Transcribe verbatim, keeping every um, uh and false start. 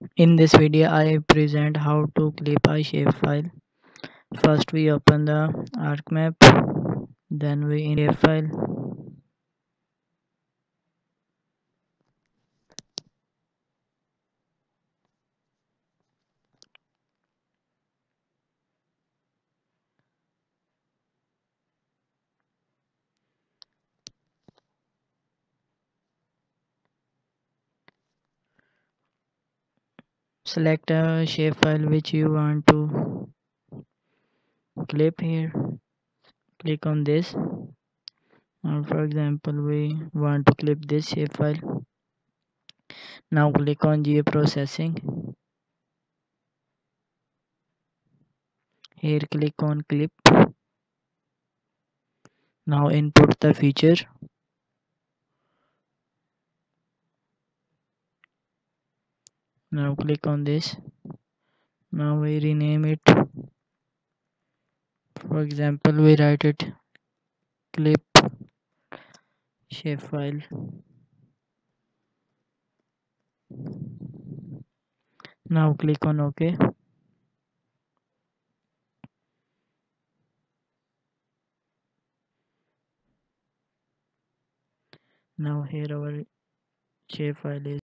In this video, I present how to clip a shapefile. First, we open the ArcMap, then we in Shapefile. Select a shapefile which you want to clip here. Click on this. Now, for example, we want to clip this shapefile. Now click on G I S processing. Here click on clip. Now input the feature. Now click on this. Now we rename it. For example, we write it clip shapefile. Now click on OK. Now here our shapefile is.